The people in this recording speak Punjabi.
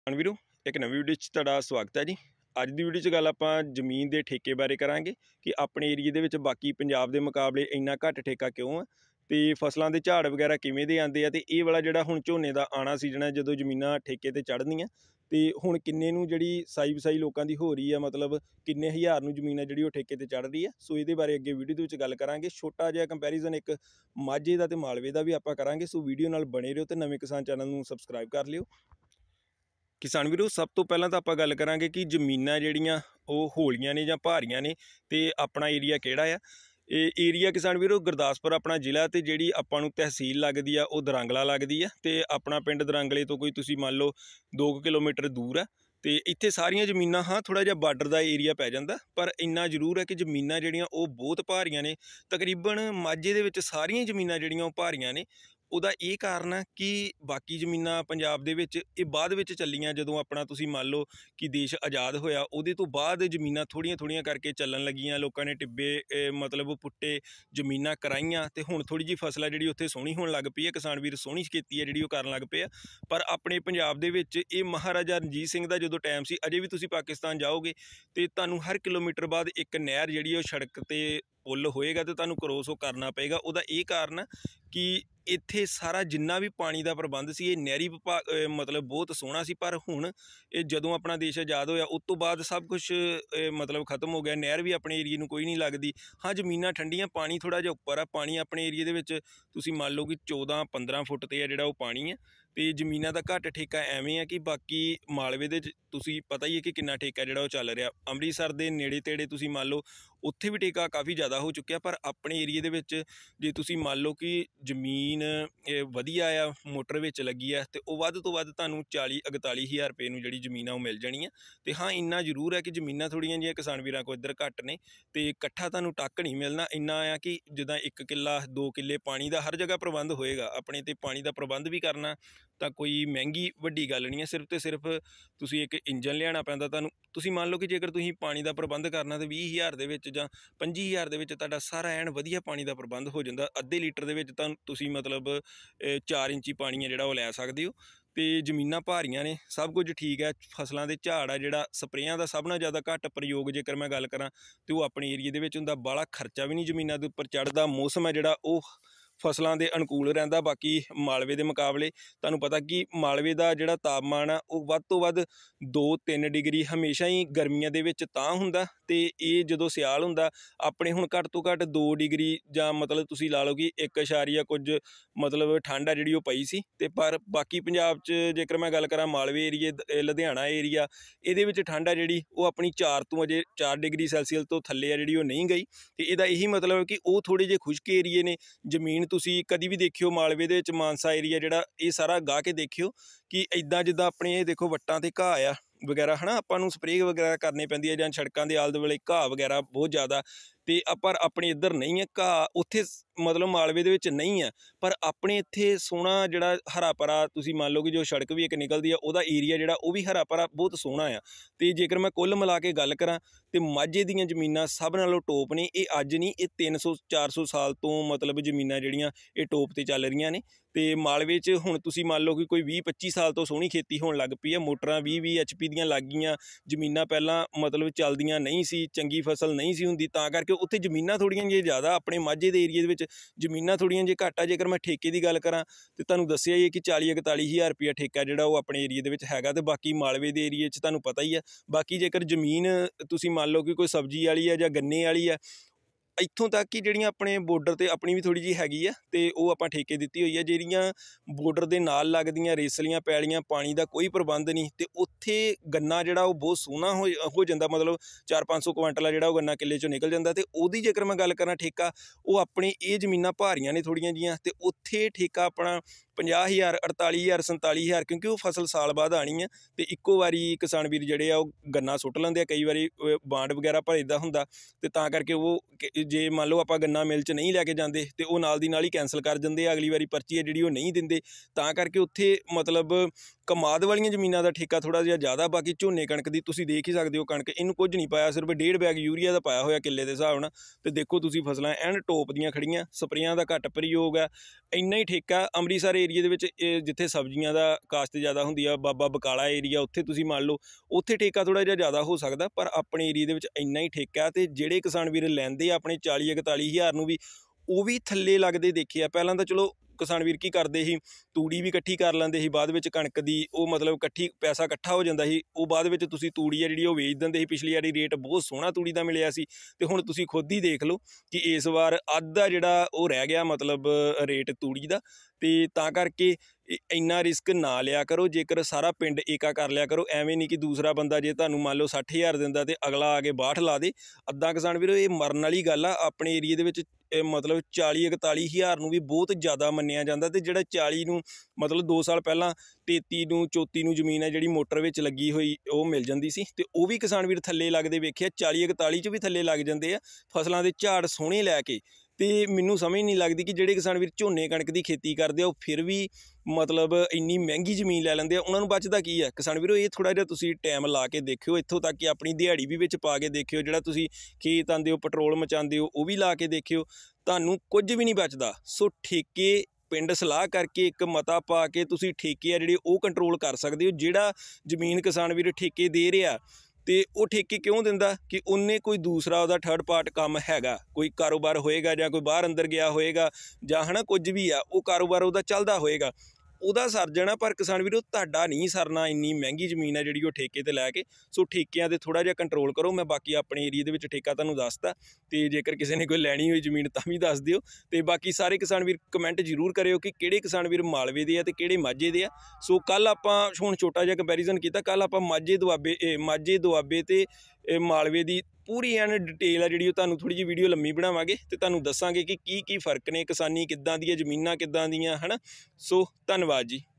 ਕਿਸਾਨ ਵੀਰੋ ਇੱਕ ਨਵੀਂ ਵੀਡੀਓ 'ਚ ਤੁਹਾਡਾ ਸਵਾਗਤ ਹੈ ਜੀ। ਅੱਜ ਦੀ ਵੀਡੀਓ 'ਚ ਗੱਲ ਆਪਾਂ ਜ਼ਮੀਨ ਦੇ ਠੇਕੇ ਬਾਰੇ ਕਰਾਂਗੇ ਕਿ ਆਪਣੇ ਏਰੀਏ ਦੇ ਵਿੱਚ ਬਾਕੀ ਪੰਜਾਬ ਦੇ ਮੁਕਾਬਲੇ ਇੰਨਾ ਘੱਟ ਠੇਕਾ ਕਿਉਂ ਆ ਤੇ ਫਸਲਾਂ ਦੇ ਝਾੜ ਵਗੈਰਾ ਕਿਵੇਂ ਦੇ ਆਉਂਦੇ ਆ ਤੇ ਇਹ ਵਾਲਾ ਜਿਹੜਾ ਹੁਣ ਝੋਨੇ ਦਾ ਆਉਣਾ ਸੀਜ਼ਨ ਹੈ ਜਦੋਂ ਜ਼ਮੀਨਾਂ ਠੇਕੇ ਤੇ ਚੜ੍ਹਦੀਆਂ ਤੇ ਹੁਣ ਕਿੰਨੇ ਨੂੰ ਜਿਹੜੀ ਸਾਈ ਵਸਾਈ ਲੋਕਾਂ ਦੀ ਹੋ ਰਹੀ ਆ, ਮਤਲਬ ਕਿੰਨੇ ਹਜ਼ਾਰ ਨੂੰ ਜ਼ਮੀਨ ਆ ਜਿਹੜੀ ਉਹ ਠੇਕੇ ਤੇ ਚੜ੍ਹ ਰਹੀ ਆ। ਸੋ ਇਹਦੇ ਬਾਰੇ ਅੱਗੇ ਵੀਡੀਓ ਦੇ ਵਿੱਚ ਗੱਲ ਕਰਾਂਗੇ। ਛੋਟਾ ਜਿਹਾ ਕੰਪੈਰੀਜ਼ਨ ਇੱਕ ਮਾਝੇ ਦਾ ਤੇ ਮਾਲਵੇ ਦਾ ਵੀ ਆਪਾਂ ਕਰਾਂਗੇ। ਸੋ ਵੀਡੀਓ ਨਾਲ ਬਣੇ ਰਹੋ ਤੇ ਨਵੇਂ ਕਿਸਾਨ ਚੈਨਲ ਨੂੰ ਸਬਸਕ੍ਰਾਈਬ ਕਰ ਲਿਓ। ਕਿਸਾਨ ਵੀਰੋ ਸਭ ਤੋਂ ਪਹਿਲਾਂ ਤਾਂ ਆਪਾਂ ਗੱਲ ਕਰਾਂਗੇ ਕਿ ਜ਼ਮੀਨਾਂ ਜਿਹੜੀਆਂ ਉਹ ਹੌਲੀਆਂ ਨੇ ਜਾਂ ਭਾਰੀਆਂ ਨੇ ਤੇ ਆਪਣਾ ਏਰੀਆ ਕਿਹੜਾ ਆ। ਇਹ ਏਰੀਆ ਕਿਸਾਨ ਵੀਰੋ ਗੁਰਦਾਸਪੁਰ ਆਪਣਾ ਜ਼ਿਲ੍ਹਾ ਤੇ ਜਿਹੜੀ ਆਪਾਂ ਨੂੰ ਤਹਿਸੀਲ ਲੱਗਦੀ ਆ ਉਹ ਦਰੰਗਲਾ ਲੱਗਦੀ ਆ ਤੇ ਆਪਣਾ ਪਿੰਡ ਦਰੰਗਲੇ ਤੋਂ ਕੋਈ ਤੁਸੀਂ ਮੰਨ ਲਓ 2 ਕਿਲੋਮੀਟਰ ਦੂਰ ਆ। ਤੇ ਇੱਥੇ ਸਾਰੀਆਂ ਜ਼ਮੀਨਾਂ ਹਾਂ ਥੋੜ੍ਹਾ ਜਿਹਾ ਬਾਰਡਰ ਦਾ ਏਰੀਆ ਪੈ ਜਾਂਦਾ, ਪਰ ਇੰਨਾ ਜ਼ਰੂਰ ਹੈ ਕਿ ਜ਼ਮੀਨਾਂ ਜਿਹੜੀਆਂ ਉਹ ਬਹੁਤ ਭਾਰੀਆਂ ਨੇ। ਤਕਰੀਬਨ ਮਾਝੇ ਦੇ ਵਿੱਚ ਸਾਰੀਆਂ ਜ਼ਮੀਨਾਂ ਜਿਹੜੀਆਂ ਉਹ ਭਾਰੀਆਂ ਨੇ। ਉਹਦਾ ਇਹ ਕਾਰਨ ਹੈ ਕਿ ਬਾਕੀ ਜ਼ਮੀਨਾਂ ਪੰਜਾਬ ਦੇ ਵਿੱਚ ਇਹ ਬਾਅਦ ਵਿੱਚ ਚੱਲੀਆਂ। ਜਦੋਂ ਆਪਣਾ ਤੁਸੀਂ ਮੰਨ ਲਓ ਕਿ ਦੇਸ਼ ਆਜ਼ਾਦ ਹੋਇਆ ਉਹਦੇ ਤੋਂ ਬਾਅਦ ਜ਼ਮੀਨਾਂ ਥੋੜ੍ਹੀਆਂ ਥੋੜ੍ਹੀਆਂ ਕਰਕੇ ਚੱਲਣ ਲੱਗੀਆਂ। ਲੋਕਾਂ ਨੇ ਟਿੱਬੇ ਮਤਲਬ ਪੁੱਟੇ, ਜ਼ਮੀਨਾਂ ਕਰਾਈਆਂ ਤੇ ਹੁਣ ਥੋੜ੍ਹੀ ਜਿਹੀ ਫਸਲ ਹੈ ਜਿਹੜੀ ਉੱਥੇ ਸੋਹਣੀ ਹੋਣ ਲੱਗ ਪਈ ਹੈ। ਕਿਸਾਨ ਵੀਰ ਸੋਹਣੀ ਖੇਤੀ ਹੈ ਜਿਹੜੀ ਉਹ ਕਰਨ ਲੱਗ ਪਏ ਆ। ਪਰ ਆਪਣੇ ਪੰਜਾਬ ਦੇ ਵਿੱਚ ਇਹ ਮਹਾਰਾਜਾ ਰਣਜੀਤ ਸਿੰਘ ਦਾ ਜਦੋਂ ਟਾਈਮ ਸੀ, ਅਜੇ ਵੀ ਤੁਸੀਂ ਪਾਕਿਸਤਾਨ ਜਾਓਗੇ ਤੇ ਤੁਹਾਨੂੰ ਹਰ ਕਿਲੋਮੀਟਰ ਬਾਅਦ ਇੱਕ ਨਹਿਰ ਜਿਹੜੀ ਉਹ ਸੜਕ ਤੇ ਪੁੱਲ ਹੋਏਗਾ ਤੇ ਤੁਹਾਨੂੰ ਕਰੋਸ ਉਹ ਕਰਨਾ ਪਏਗਾ। ਉਹਦਾ ਇਹ ਕਾਰਨ ਕਿ ਇੱਥੇ ਸਾਰਾ ਜਿੰਨਾ ਵੀ ਪਾਣੀ ਦਾ ਪ੍ਰਬੰਧ ਸੀ ਇਹ ਨਹਿਰੀ ਵਿਭਾਗ ਮਤਲਬ ਬਹੁਤ ਸੋਹਣਾ ਸੀ। ਪਰ ਹੁਣ ਇਹ ਜਦੋਂ ਆਪਣਾ ਦੇਸ਼ ਆਜ਼ਾਦ ਹੋਇਆ ਉਸ ਤੋਂ ਬਾਅਦ ਸਭ ਕੁਛ ਮਤਲਬ ਖਤਮ ਹੋ ਗਿਆ। ਨਹਿਰ ਵੀ ਆਪਣੇ ਏਰੀਏ ਨੂੰ ਕੋਈ ਨਹੀਂ ਲੱਗਦੀ। ਹਾਂ ਜ਼ਮੀਨਾਂ ਠੰਡੀਆਂ, ਪਾਣੀ ਥੋੜ੍ਹਾ ਜਿਹਾ ਉੱਪਰ ਆ। ਪਾਣੀ ਆਪਣੇ ਏਰੀਏ ਦੇ ਵਿੱਚ ਤੁਸੀਂ ਮੰਨ ਲਓ ਕਿ 14-15 ਫੁੱਟ 'ਤੇ ਆ ਜਿਹੜਾ ਉਹ ਪਾਣੀ ਹੈ। ਅਤੇ ਜ਼ਮੀਨਾਂ ਦਾ ਘੱਟ ਠੇਕਾ ਐਵੇਂ ਆ ਕਿ ਬਾਕੀ ਮਾਲਵੇ ਦੇ ਤੁਸੀਂ ਪਤਾ ਹੀ ਹੈ ਕਿ ਕਿੰਨਾ ਠੇਕਾ ਜਿਹੜਾ ਉਹ ਚੱਲ ਰਿਹਾ। ਅੰਮ੍ਰਿਤਸਰ ਦੇ ਨੇੜੇ ਤੇੜੇ ਤੁਸੀਂ ਮੰਨ ਲਓ ਉੱਥੇ ਵੀ ਠੇਕਾ ਕਾਫੀ ਜ਼ਿਆਦਾ ਹੋ ਚੁੱਕਿਆ। ਪਰ ਆਪਣੇ ਏਰੀਏ ਦੇ ਵਿੱਚ ਜੇ ਤੁਸੀਂ ਮੰਨ ਲਓ ਕਿ ਜ਼ਮੀਨ ਵਧੀਆ ਆ, ਮੋਟਰ ਵਿੱਚ ਲੱਗੀ ਆ, ਅਤੇ ਉਹ ਵੱਧ ਤੋਂ ਵੱਧ ਤੁਹਾਨੂੰ 40-41 ਹਜ਼ਾਰ ਰੁਪਏ ਨੂੰ ਜਿਹੜੀ ਜ਼ਮੀਨ ਆ ਉਹ ਮਿਲ ਜਾਣੀ ਆ। ਅਤੇ ਹਾਂ ਇੰਨਾ ਜ਼ਰੂਰ ਹੈ ਕਿ ਜ਼ਮੀਨਾਂ ਥੋੜ੍ਹੀਆਂ ਜਿਹੀਆਂ ਕਿਸਾਨ ਵੀਰਾਂ ਕੋਲ ਇੱਧਰ ਘੱਟ ਨੇ ਅਤੇ ਇਕੱਠਾ ਤੁਹਾਨੂੰ ਟੱਕ ਨਹੀਂ ਮਿਲਣਾ। ਇੰਨਾ ਆ ਕਿ ਜਿੱਦਾਂ 1 ਕਿੱਲਾ 2 ਕਿੱਲੇ ਪਾਣੀ ਦਾ ਹਰ ਜਗ੍ਹਾ ਪ੍ਰਬੰਧ ਹੋਏਗਾ। ਆਪਣੇ ਤੇ ਪਾਣੀ ਦਾ ਪ੍ਰਬੰਧ ਵੀ ਕਰਨਾ ਤਾਂ ਕੋਈ ਮਹਿੰਗੀ ਵੱਡੀ ਗੱਲ ਨਹੀਂ ਹੈ। ਸਿਰਫ ਅਤੇ ਸਿਰਫ ਤੁਸੀਂ ਇੱਕ ਇੰਜਨ ਲਿਆਉਣਾ ਪੈਂਦਾ ਤੁਹਾਨੂੰ। ਤੁਸੀਂ ਮੰਨ ਲਓ ਕਿ ਜੇਕਰ ਤੁਸੀਂ ਪਾਣੀ ਦਾ ਪ੍ਰਬੰਧ ਕਰਨਾ ਤਾਂ 20 ਹਜ਼ਾਰ ਦੇ ਵਿੱਚ ਜਾਂ 25 ਹਜ਼ਾਰ ਦੇ ਵਿੱਚ ਤੁਹਾਡਾ ਸਾਰਾ ਐਨ ਵਧੀਆ ਪਾਣੀ ਦਾ ਪ੍ਰਬੰਧ ਹੋ ਜਾਂਦਾ। ਅੱਧੇ ਲੀਟਰ ਦੇ ਵਿੱਚ ਤਾਂ ਤੁਸੀਂ ਮਤਲਬ 4 ਇੰਚੀ ਪਾਣੀ ਹੈ ਜਿਹੜਾ ਉਹ ਲੈ ਸਕਦੇ ਹੋ। ਅਤੇ ਜ਼ਮੀਨਾਂ ਭਾਰੀਆਂ ਨੇ, ਸਭ ਕੁਝ ਠੀਕ ਹੈ। ਫਸਲਾਂ ਦੇ ਝਾੜ ਆ ਜਿਹੜਾ ਸਪਰੇਆਂ ਦਾ ਸਭ ਨਾਲੋਂ ਜ਼ਿਆਦਾ ਘੱਟ ਪ੍ਰਯੋਗ ਜੇਕਰ ਮੈਂ ਗੱਲ ਕਰਾਂ ਤਾਂ ਉਹ ਆਪਣੇ ਏਰੀਏ ਦੇ ਵਿੱਚ ਹੁੰਦਾ। ਬਾਹਲਾ ਖਰਚਾ ਵੀ ਨਹੀਂ ਜ਼ਮੀਨਾਂ ਦੇ ਉੱਪਰ ਚੜ੍ਹਦਾ। ਮੌਸਮ ਹੈ ਜਿਹੜਾ ਉਹ ਫਸਲਾਂ ਦੇ ਅਨੁਕੂਲ ਰਹਿੰਦਾ ਬਾਕੀ ਮਾਲਵੇ ਦੇ ਮੁਕਾਬਲੇ। ਤੁਹਾਨੂੰ ਪਤਾ ਕਿ ਮਾਲਵੇ ਦਾ ਜਿਹੜਾ ਤਾਪਮਾਨ ਆ ਉਹ ਵੱਧ ਤੋਂ ਵੱਧ 2-3 ਡਿਗਰੀ ਹਮੇਸ਼ਾ ਹੀ ਗਰਮੀਆਂ ਦੇ ਵਿੱਚ ਤਾਂ ਹੁੰਦਾ, ਅਤੇ ਇਹ ਜਦੋਂ ਸਿਆਲ ਹੁੰਦਾ ਆਪਣੇ ਹੁਣ ਘੱਟ ਤੋਂ ਘੱਟ 2 ਡਿਗਰੀ ਜਾਂ ਮਤਲਬ ਤੁਸੀਂ ਲਾ ਲਓ ਕਿ 1 ਕੁਝ ਮਤਲਬ ਠੰਡ ਆ ਜਿਹੜੀ ਉਹ ਪਈ ਸੀ। ਅਤੇ ਪਰ ਬਾਕੀ ਪੰਜਾਬ 'ਚ ਜੇਕਰ ਮੈਂ ਗੱਲ ਕਰਾਂ ਮਾਲਵੇ ਏਰੀਏ, ਲੁਧਿਆਣਾ ਏਰੀਆ, ਇਹਦੇ ਵਿੱਚ ਠੰਡ ਆ ਜਿਹੜੀ ਉਹ ਆਪਣੀ 4 ਤੋਂ ਅਜੇ 4 ਡਿਗਰੀ ਸੈਲਸੀਅਸ ਤੋਂ ਥੱਲੇ ਆ ਜਿਹੜੀ ਉਹ ਨਹੀਂ ਗਈ। ਅਤੇ ਇਹਦਾ ਇਹੀ ਮਤਲਬ ਕਿ ਉਹ ਥੋੜ੍ਹੇ ਜਿਹੇ ਖੁਸ਼ਕ ਏਰੀਏ ਨੇ। ਜ਼ਮੀਨ ਤੁਸੀਂ ਕਦੀ ਵੀ ਦੇਖਿਓ ਮਾਲਵੇ ਦੇ ਵਿੱਚ ਮਾਨਸਾ ਏਰੀਆ ਜਿਹੜਾ ਇਹ ਸਾਰਾ ਗਾਹ ਕੇ ਦੇਖਿਓ ਕਿ ਇੱਦਾਂ ਜਿੱਦਾਂ ਆਪਣੇ ਇਹ ਦੇਖੋ ਵੱਟਾਂ 'ਤੇ ਘਾਹ ਆ ਵਗੈਰਾ ਹੈ ਨਾ, ਆਪਾਂ ਨੂੰ ਸਪਰੇਅ ਵਗੈਰਾ ਕਰਨੀ ਪੈਂਦੀ ਹੈ ਜਾਂ ਸੜਕਾਂ ਦੇ ਆਲੇ ਦੁਆਲੇ ਘਾਹ ਵਗੈਰਾ ਬਹੁਤ ਜ਼ਿਆਦਾ। ਅਤੇ ਪਰ ਆਪਣੇ ਇੱਧਰ ਨਹੀਂ ਹੈ ਘਾਹ, ਉੱਥੇ ਮਤਲਬ ਮਾਲਵੇ ਦੇ ਵਿੱਚ ਨਹੀਂ ਹੈ। ਪਰ ਆਪਣੇ ਇੱਥੇ ਸੋਹਣਾ ਜਿਹੜਾ ਹਰਾ ਭਰਾ ਤੁਸੀਂ ਮੰਨ ਲਓ ਕਿ ਜੋ ਸੜਕ ਵੀ ਇੱਕ ਨਿਕਲਦੀ ਆ ਉਹਦਾ ਏਰੀਆ ਜਿਹੜਾ ਉਹ ਵੀ ਹਰਾ ਭਰਾ ਬਹੁਤ ਸੋਹਣਾ ਆ। ਅਤੇ ਜੇਕਰ ਮੈਂ ਕੁੱਲ ਮਿਲਾ ਕੇ ਗੱਲ ਕਰਾਂ ਤਾਂ ਮਾਝੇ ਦੀਆਂ ਜ਼ਮੀਨਾਂ ਸਭ ਨਾਲੋਂ ਟੋਪ ਨੇ। ਇਹ ਅੱਜ ਨਹੀਂ, ਇਹ 300-400 ਸਾਲ ਤੋਂ ਮਤਲਬ ਜ਼ਮੀਨਾਂ ਜਿਹੜੀਆਂ ਇਹ ਟੋਪ 'ਤੇ ਚੱਲ ਰਹੀਆਂ ਨੇ। ਅਤੇ ਮਾਲਵੇ 'ਚ ਹੁਣ ਤੁਸੀਂ ਮੰਨ ਲਓ ਕਿ ਕੋਈ 20-25 ਸਾਲ ਤੋਂ ਸੋਹਣੀ ਖੇਤੀ ਹੋਣ ਲੱਗ ਪਈ ਹੈ। ਮੋਟਰਾਂ 20-20 HP ਦੀਆਂ ਲੱਗ ਗਈਆਂ। ਜ਼ਮੀਨਾਂ ਪਹਿਲਾਂ ਮਤਲਬ ਚੱਲਦੀਆਂ ਨਹੀਂ ਸੀ, ਚੰਗੀ ਫਸਲ ਨਹੀਂ ਸੀ ਹੁੰਦੀ, ਤਾਂ ਕਰਕੇ ਉੱਥੇ ਜ਼ਮੀਨਾਂ ਥੋੜ੍ਹੀਆਂ ਜਿਹੀਆਂ ਜ਼ਿਆਦਾ। ਆਪਣੇ ਮਾਝੇ ਦੇ ਏਰੀਏ ਦੇ ਵਿੱਚ ਜ਼ਮੀਨਾਂ ਥੋੜ੍ਹੀਆਂ ਜਿਹੀਆਂ ਘੱਟ ਆ। ਜੇਕਰ ਮੈਂ ਠੇਕੇ ਦੀ ਗੱਲ ਕਰਾਂ ਤਾਂ ਤੁਹਾਨੂੰ ਦੱਸਿਆ ਹੀ ਹੈ ਕਿ 40-41 ਹਜ਼ਾਰ ਰੁਪਇਆ ਠੇਕਾ ਜਿਹੜਾ ਉਹ ਆਪਣੇ ਏਰੀਏ ਦੇ ਵਿੱਚ ਹੈਗਾ। ਅਤੇ ਬਾਕੀ ਮਾਲਵੇ ਦੇ ਏਰੀਏ 'ਚ ਤੁਹਾਨੂੰ ਪਤਾ ਹੀ ਹੈ। ਬਾਕੀ ਜੇਕਰ ਜ਼ਮੀਨ ਤੁਸੀਂ ਮੰਨ ਲਓ ਕਿ ਕੋਈ ਸਬਜ਼ੀ ਵਾਲੀ ਆ ਜਾਂ ਗੰਨੇ ਵਾਲੀ ਆ, ਇੱਥੋਂ ਤੱਕ ਕਿ ਜਿਹੜੀਆਂ ਆਪਣੇ ਬੋਰਡਰ 'ਤੇ ਆਪਣੀ ਵੀ ਥੋੜ੍ਹੀ ਜਿਹੀ ਹੈਗੀ ਆ ਅਤੇ ਉਹ ਆਪਾਂ ਠੇਕੇ ਦਿੱਤੀ ਹੋਈ ਹੈ। ਜਿਹੜੀਆਂ ਬੋਰਡਰ ਦੇ ਨਾਲ ਲੱਗਦੀਆਂ ਰੇਸਲੀਆਂ ਪੈਲੀਆਂ, ਪਾਣੀ ਦਾ ਕੋਈ ਪ੍ਰਬੰਧ ਨਹੀਂ, ਅਤੇ ਉੱਥੇ ਗੰਨਾ ਜਿਹੜਾ ਉਹ ਬਹੁਤ ਸੋਹਣਾ ਹੋ ਜਾਂਦਾ। ਮਤਲਬ 400-500 ਕੁਆਂਟਲ ਆ ਜਿਹੜਾ ਉਹ ਗੰਨਾ ਕਿੱਲੇ 'ਚੋਂ ਨਿਕਲ ਜਾਂਦਾ। ਅਤੇ ਉਹਦੀ ਜੇਕਰ ਮੈਂ ਗੱਲ ਕਰਾਂ ਠੇਕਾ, ਉਹ ਆਪਣੇ ਇਹ ਜ਼ਮੀਨਾਂ ਭਾਰੀਆਂ ਨੇ ਥੋੜ੍ਹੀਆਂ ਜਿਹੀਆਂ, ਅਤੇ ਉੱਥੇ ਠੇਕਾ ਆਪਣਾ 50,000, 48,000, 47,000, ਕਿਉਂਕਿ ਉਹ ਫਸਲ ਸਾਲ ਬਾਅਦ ਆਉਣੀ ਆ। ਅਤੇ ਇੱਕੋ ਵਾਰੀ ਕਿਸਾਨ ਵੀਰ ਜਿਹੜੇ ਆ ਉਹ ਗੰਨਾ ਸੁੱਟ ਲੈਂਦੇ ਆ। ਕਈ ਵਾਰੀ ਬਾਂਡ ਵਗੈਰਾ ਭਰੇਦਾ ਹੁੰਦਾ, ਅਤੇ ਤਾਂ ਕਰਕੇ ਉਹ ਜੇ ਮੰਨ ਲਓ ਆਪਾਂ ਗੰਨਾ ਮਿਲ 'ਚ ਨਹੀਂ ਲੈ ਕੇ ਜਾਂਦੇ ਅਤੇ ਉਹ ਨਾਲ ਦੀ ਨਾਲ ਹੀ ਕੈਂਸਲ ਕਰ ਦਿੰਦੇ ਆ। ਅਗਲੀ ਵਾਰੀ ਪਰਚੀ ਹੈ ਜਿਹੜੀ ਉਹ ਨਹੀਂ ਦਿੰਦੇ। ਤਾਂ ਕਰਕੇ ਉੱਥੇ ਮਤਲਬ ਕਮਾਦ ਵਾਲੀਆਂ ਜ਼ਮੀਨਾਂ ਦਾ ਠੇਕਾ ਥੋੜ੍ਹਾ ਜਿਹਾ ਜ਼ਿਆਦਾ। ਬਾਕੀ ਝੋਨੇ ਕਣਕ ਦੀ ਤੁਸੀਂ ਦੇਖ ਹੀ ਸਕਦੇ ਹੋ, ਕਣਕ ਇਹਨੂੰ ਕੁਝ ਨਹੀਂ ਪਾਇਆ, ਸਿਰਫ 1.5 ਬੈਗ ਯੂਰੀਆ ਦਾ ਪਾਇਆ ਹੋਇਆ ਕਿੱਲੇ ਦੇ ਹਿਸਾਬ ਨਾਲ। ਅਤੇ ਦੇਖੋ ਤੁਸੀਂ ਫਸਲਾਂ ਐਨ ਟੋਪ ਦੀਆਂ ਖੜੀਆਂ, ਸਪਰੇਆਂ ਦਾ ਘੱਟ ਪ੍ਰਯੋਗ ਹੈ, ਇੰਨਾ ਹੀ ਠੇਕਾ। ਅੰਮ੍ਰਿਤਸਰ ਏਰੀਏ ਦੇ ਵਿੱਚ ਜਿੱਥੇ ਸਬਜ਼ੀਆਂ ਦਾ ਕਾਸ਼ਤ ਜ਼ਿਆਦਾ ਹੁੰਦੀ ਆ, ਬਾਬਾ ਬਕਾਲਾ ਏਰੀਆ, ਉੱਥੇ ਤੁਸੀਂ ਮੰਨ ਲਓ ਉੱਥੇ ਠੇਕਾ ਥੋੜ੍ਹਾ ਜਿਹਾ ਜ਼ਿਆਦਾ ਹੋ ਸਕਦਾ, ਪਰ ਆਪਣੇ ਏਰੀਏ ਦੇ ਵਿੱਚ ਇੰਨਾ ਹੀ ਠੇਕਾ। ਅਤੇ ਜਿਹੜੇ ਕਿਸਾਨ ਵੀਰ ਲੈਂਦੇ ਆ ਆਪਣੇ 40-41 ਹਜ਼ਾਰ ਨੂੰ ਵੀ, ਉਹ ਵੀ ਥੱਲੇ ਲੱਗਦੇ ਦੇਖੇ ਆ। ਪਹਿਲਾਂ ਤਾਂ ਚਲੋ ਕਿਸਾਨ ਵੀਰ ਕੀ ਕਰਦੇ ਸੀ, ਤੂੜੀ ਵੀ ਇਕੱਠੀ ਕਰ ਲੈਂਦੇ ਸੀ, ਬਾਅਦ ਵਿੱਚ ਕਣਕ ਦੀ ਉਹ ਮਤਲਬ ਪੈਸਾ ਇਕੱਠਾ ਹੋ ਜਾਂਦਾ ਸੀ, ਉਹ ਬਾਅਦ ਵਿੱਚ ਤੁਸੀਂ ਤੂੜੀ ਆ ਜਿਹੜੀ ਉਹ ਵੇਚ ਦਿੰਦੇ ਸੀ। ਪਿਛਲੀ ਵਾਰੀ ਰੇਟ ਬਹੁਤ ਸੋਹਣਾ ਤੂੜੀ ਦਾ ਮਿਲਿਆ ਸੀ, ਅਤੇ ਹੁਣ ਤੁਸੀਂ ਖੁਦ ਹੀ ਦੇਖ ਲਓ ਕਿ ਇਸ ਵਾਰ ਅੱਧਾ ਜਿਹੜਾ ਉਹ ਰਹਿ ਗਿਆ ਮਤਲਬ ਰੇਟ ਤੂੜੀ ਦਾ। ਅਤੇ ਤਾਂ ਕਰਕੇ ਇੰਨਾ ਰਿਸਕ ਨਾ ਲਿਆ ਕਰੋ। ਜੇਕਰ ਸਾਰਾ ਪਿੰਡ ਏਕਾ ਕਰ ਲਿਆ ਕਰੋ, ਐਵੇਂ ਨਹੀਂ ਕਿ ਦੂਸਰਾ ਬੰਦਾ ਜੇ ਤੁਹਾਨੂੰ ਮੰਨ ਲਓ 60,000 ਦਿੰਦਾ ਅਤੇ ਅਗਲਾ ਆ ਕੇ 62 ਲਾ ਦੇ। ਅੱਧਾ ਕਿਸਾਨ ਵੀਰੋ ਇਹ ਮਰਨ ਵਾਲੀ ਗੱਲ ਆ। ਆਪਣੇ ਏਰੀਏ ਦੇ ਵਿੱਚ ਮਤਲਬ 40-41 ਹਜ਼ਾਰ ਨੂੰ ਵੀ ਬਹੁਤ ਜ਼ਿਆਦਾ ਮੰਨਿਆ ਜਾਂਦਾ, ਅਤੇ ਜਿਹੜਾ 40 ਨੂੰ ਮਤਲਬ 2 ਸਾਲ ਪਹਿਲਾਂ 33 ਨੂੰ 34 ਨੂੰ ਜ਼ਮੀਨ ਹੈ ਜਿਹੜੀ ਮੋਟਰ ਵਿੱਚ ਲੱਗੀ ਹੋਈ ਉਹ ਮਿਲ ਜਾਂਦੀ ਸੀ, ਅਤੇ ਉਹ ਵੀ ਕਿਸਾਨ ਵੀਰ ਥੱਲੇ ਲੱਗਦੇ ਵੇਖਿਆ। 40-41 'ਚ ਵੀ ਥੱਲੇ ਲੱਗ ਜਾਂਦੇ ਆ ਫਸਲਾਂ ਦੇ ਝਾੜ ਸੋਹਣੇ ਲੈ ਕੇ। ਅਤੇ ਮੈਨੂੰ ਸਮਝ ਨਹੀਂ ਲੱਗਦੀ ਕਿ ਜਿਹੜੇ ਕਿਸਾਨ ਵੀਰ ਝੋਨੇ ਕਣਕ ਦੀ ਖੇਤੀ ਕਰਦੇ ਆ ਉਹ ਫਿਰ ਵੀ ਮਤਲਬ ਇੰਨੀ ਮਹਿੰਗੀ ਜ਼ਮੀਨ ਲੈ ਲੈਂਦੇ ਆ, ਉਹਨਾਂ ਨੂੰ ਬਚਦਾ ਕੀ ਹੈ। ਕਿਸਾਨ ਵੀਰੋ ਇਹ ਥੋੜ੍ਹਾ ਜਿਹਾ ਤੁਸੀਂ ਟਾਈਮ ਲਾ ਕੇ ਦੇਖਿਓ, ਇੱਥੋਂ ਤੱਕ ਕਿ ਆਪਣੀ ਦਿਹਾੜੀ ਵੀ ਵਿੱਚ ਪਾ ਕੇ ਦੇਖਿਓ, ਜਿਹੜਾ ਤੁਸੀਂ ਖੇਤ ਆਉਂਦੇ ਹੋ ਪੈਟਰੋਲ ਮਚਾਉਂਦੇ ਹੋ ਉਹ ਵੀ ਲਾ ਕੇ ਦੇਖਿਓ, ਤੁਹਾਨੂੰ ਕੁਝ ਵੀ ਨਹੀਂ ਬਚਦਾ। ਸੋ ਠੇਕੇ ਪਿੰਡ ਸਲਾਹ ਕਰਕੇ ਇੱਕ ਮਤਾ ਪਾ ਕੇ ਤੁਸੀਂ ਠੇਕੇ ਆ ਜਿਹੜੇ ਉਹ ਕੰਟਰੋਲ ਕਰ ਸਕਦੇ ਹੋ। ਜਿਹੜਾ ਜ਼ਮੀਨ ਕਿਸਾਨ ਵੀਰ ਠੇਕੇ ਦੇ ਰਿਹਾ, ਅਤੇ ਉਹ ਠੇਕੇ ਕਿਉਂ ਦਿੰਦਾ ਕਿ ਉਹਨੇ ਕੋਈ ਦੂਸਰਾ ਉਹਦਾ ਥਰਡ ਪਾਰਟ ਕੰਮ ਹੈਗਾ, ਕੋਈ ਕਾਰੋਬਾਰ ਹੋਏਗਾ, ਜਾਂ ਕੋਈ ਬਾਹਰ ਅੰਦਰ ਗਿਆ ਹੋਏਗਾ, ਜਾਂ ਹੈ ਨਾ ਕੁਝ ਵੀ ਆ, ਉਹ ਕਾਰੋਬਾਰ ਉਹਦਾ ਚੱਲਦਾ ਹੋਏਗਾ, ਉਹਦਾ ਸਰ ਜਾਣਾ। ਪਰ ਕਿਸਾਨ ਵੀਰੋ ਤੁਹਾਡਾ ਨਹੀਂ ਸਰਨਾ, ਇੰਨੀ ਮਹਿੰਗੀ ਜ਼ਮੀਨ ਹੈ ਜਿਹੜੀ ਉਹ ਠੇਕੇ 'ਤੇ ਲੈ ਕੇ। ਸੋ ਠੇਕਿਆਂ 'ਤੇ ਥੋੜ੍ਹਾ ਜਿਹਾ ਕੰਟਰੋਲ ਕਰੋ। ਮੈਂ ਬਾਕੀ ਆਪਣੇ ਏਰੀਏ ਦੇ ਵਿੱਚ ਠੇਕਾ ਤੁਹਾਨੂੰ ਦੱਸਦਾ, ਅਤੇ ਜੇਕਰ ਕਿਸੇ ਨੇ ਕੋਈ ਲੈਣੀ ਹੋਈ ਜ਼ਮੀਨ ਤਾਂ ਵੀ ਦੱਸ ਦਿਓ। ਅਤੇ ਬਾਕੀ ਸਾਰੇ ਕਿਸਾਨ ਵੀਰ ਕਮੈਂਟ ਜ਼ਰੂਰ ਕਰਿਓ ਕਿ ਕਿਹੜੇ ਕਿਸਾਨ ਵੀਰ ਮਾਲਵੇ ਦੇ ਆ ਅਤੇ ਕਿਹੜੇ ਮਾਝੇ ਦੇ ਆ। ਸੋ ਕੱਲ੍ਹ ਆਪਾਂ ਹੁਣ ਛੋਟਾ ਜਿਹਾ ਕੰਪੈਰੀਜ਼ਨ ਕੀਤਾ, ਕੱਲ੍ਹ ਆਪਾਂ ਮਾਝੇ ਦੁਆਬੇ ਅਤੇ ਮਾਲਵੇ ਦੀ ਪੂਰੀ ਐਨ ਡਿਟੇਲ ਆ ਜਿਹੜੀ ਉਹ ਤੁਹਾਨੂੰ ਥੋੜ੍ਹੀ ਜਿਹੀ ਵੀਡੀਓ ਲੰਮੀ ਬਣਾਵਾਂਗੇ, ਅਤੇ ਤੁਹਾਨੂੰ ਦੱਸਾਂਗੇ ਕਿ ਕੀ ਫ਼ਰਕ ਨੇ, ਕਿਸਾਨੀ ਕਿੱਦਾਂ ਦੀ ਹੈ, ਜ਼ਮੀਨਾਂ ਕਿੱਦਾਂ ਦੀਆਂ, ਹੈ ਨਾ। ਸੋ ਧੰਨਵਾਦ ਜੀ।